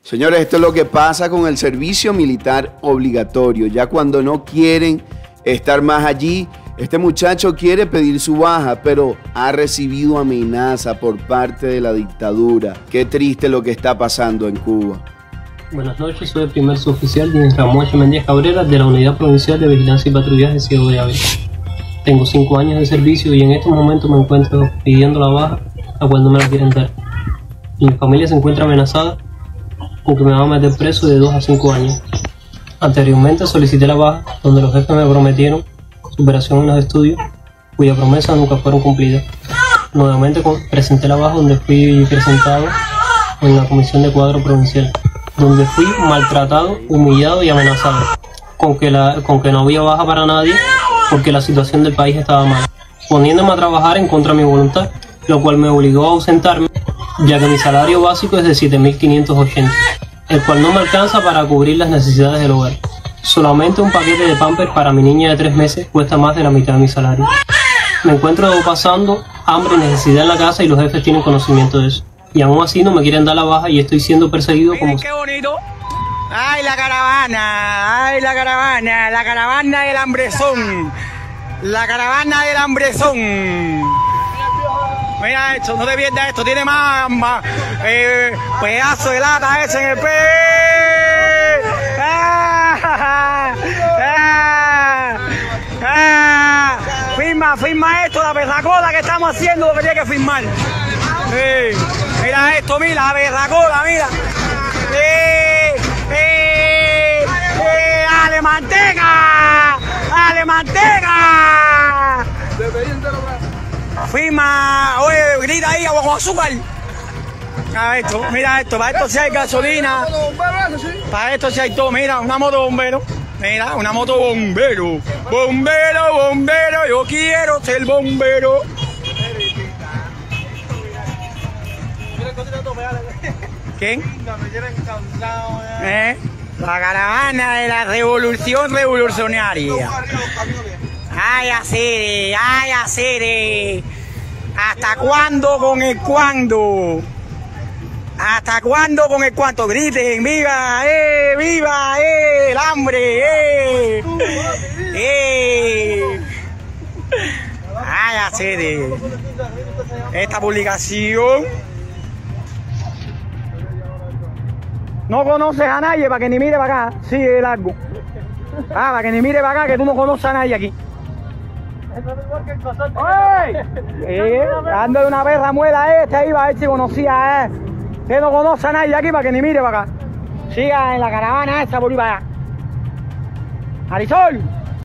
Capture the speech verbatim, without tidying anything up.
Señores, esto es lo que pasa con el servicio militar obligatorio. Ya cuando no quieren estar más allí, este muchacho quiere pedir su baja, pero ha recibido amenaza por parte de la dictadura. Qué triste lo que está pasando en Cuba. Buenas noches, soy el primer suboficial de Ramón Méndez Cabrera de la Unidad Provincial de Vigilancia y Patrullaje Ciego de Ávila. Tengo cinco años de servicio y en estos momentos me encuentro pidiendo la baja, a cual no me la quieren dar. Mi familia se encuentra amenazada con que me van a meter preso de dos a cinco años. Anteriormente solicité la baja, donde los jefes me prometieron superación en los estudios, cuya promesa nunca fueron cumplidas. Nuevamente presenté la baja, donde fui presentado en la comisión de cuadro provincial, donde fui maltratado, humillado y amenazado, con que, la, con que no había baja para nadie, porque la situación del país estaba mal, poniéndome a trabajar en contra de mi voluntad, lo cual me obligó a ausentarme, ya que mi salario básico es de siete mil quinientos ochenta, el cual no me alcanza para cubrir las necesidades del hogar. Solamente un paquete de Pampers para mi niña de tres meses cuesta más de la mitad de mi salario. Me encuentro pasando hambre y necesidad en la casa y los jefes tienen conocimiento de eso. Y aún así no me quieren dar la baja y estoy siendo perseguido. Miren como... qué bonito. ¡Ay, la caravana! ¡Ay, la caravana! La caravana del hambrezón. La caravana del hambrezón. Mira esto, no te pierdas esto. Tiene más, más eh, pedazo de lata ese en el pe. ¡Ah! ¡Ah! ¡Ah! Firma, firma esto, la berracola que estamos haciendo, lo que tiene que firmar. Sí. Mira esto, mira, la berracola, mira. ¡Eh! ¡Eh! ¡Eh! ¡Ale manteca! ¡Ale manteca! Firma, oye, grita ahí, agua con azúcar. Mira esto, mira esto, para esto si hay gasolina, para esto si hay todo, mira, una moto bombero, mira, una moto bombero, bombero, bombero, yo quiero ser bombero. ¿Quién? ¿Eh? La caravana de la revolución revolucionaria. Ay, así, ay, así. ¿Hasta cuándo con el cuándo? ¿Hasta cuándo con el cuánto? Griten, viva, eh, viva, eh, el hambre, eh, eh. Ay, así. Esta publicación. No conoces a nadie para que ni mire para acá. Sigue largo. Ah, para que ni mire para acá, que tú no conoces a nadie aquí. ¡Oye! Eh, dándole una perra muela a este ahí, va a ver si conocía, eh. Que no conoce a nadie aquí para que ni mire para acá. Siga en la caravana esa por ahí para allá. ¡Marisol!